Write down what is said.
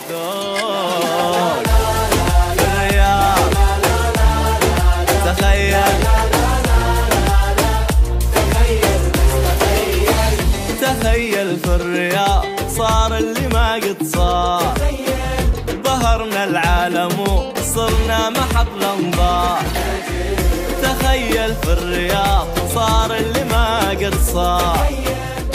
ذوق في الرياض. تخيل تخيل في الرياض صار اللي ما قد صار. ظهرنا العالم وصرنا محط الانظار. تخيل في الرياض صار اللي ما قد صار.